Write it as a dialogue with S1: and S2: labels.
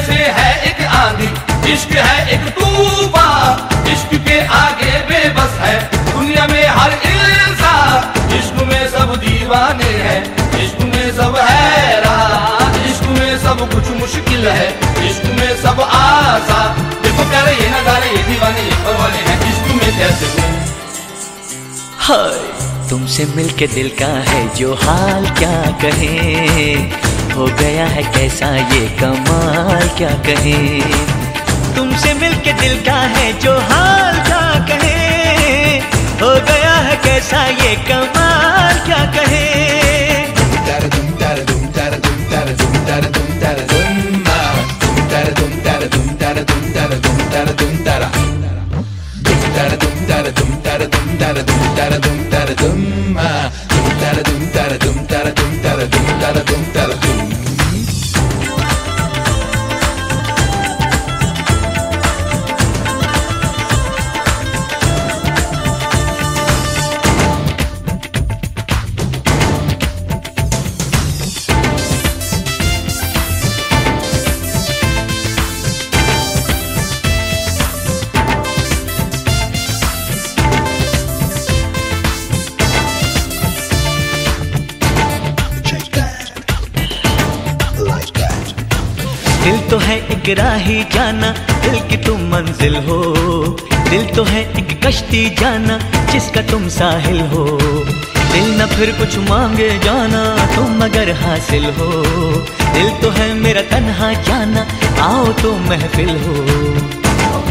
S1: जैसे है एक आंधी, इश्क है एक तूफान, इश्क के आगे बेबस है दुनिया में हर इंसान। इश्क में सब दीवाने हैं, इश्क में सब हैरान, इश्क में सब कुछ मुश्किल है, इश्क में सब आसान। देखो प्यारे ये नजारे, ये दीवाने ये परवाने हैं, इश्क में कैसे हूँ।
S2: हाय तुमसे मिलके दिल का है जो हाल क्या कहें, हो गया है कैसा ये कमाल क्या कहें। तुमसे मिलके दिल का है जो हाल क्या कहें, हो गया है कैसा ये कमाल क्या कहें। दिल तो है एक राही जाना, दिल की तुम मंजिल हो, दिल तो है एक कश्ती जाना जिसका तुम साहिल हो। दिल न फिर कुछ मांगे जाना तुम अगर हासिल हो, दिल तो है मेरा तन्हा जाना आओ तो महफिल हो।